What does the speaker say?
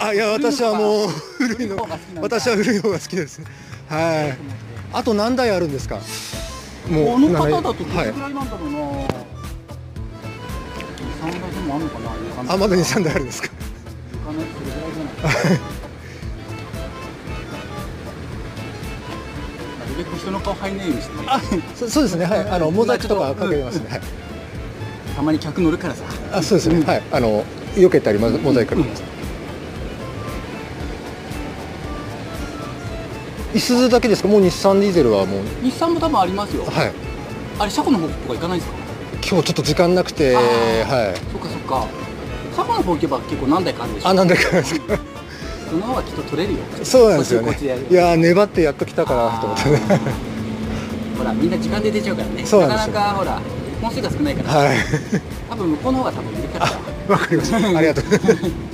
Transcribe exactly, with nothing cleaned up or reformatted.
あ、いや、私はもう古いの、私は古い方が好きです。はい。あと何台あるんですか。 もう、この方だとどれぐらいはい。 なんだろうな。三台でもあるのかな。 あ、まだに、さんだいあるんですか。 わかんない、それぐらいじゃない。なるべく人の顔入んないようにしてね。 あ、そそうですね。はい。あのモザイクとかかけてますね。はい。 たまに客乗るからさ。 あ、そうですね。はい。あの避けたりモザモザイクかけます。いすゞだけですか。もう日産ディーゼルはもう。 日産も多分ありますよ。 はい。 あれ車庫の方とか行かないですか。 今日ちょっと時間なくて、はい。 そっかそっか。車庫の方行けば結構何台かあるでしょ。 あ、何台かあるんですか。 その方がきっと取れるよ。 そうなんですよね。 こっちでいや、粘ってやっと来たかなと思ってね。 ほら、みんな時間で出ちゃうからね。 そうなんですよ。 なかなかほら、本数が少ないから。 はい。 多分向こうの方が多分いるから。 わかりました。ありがとう。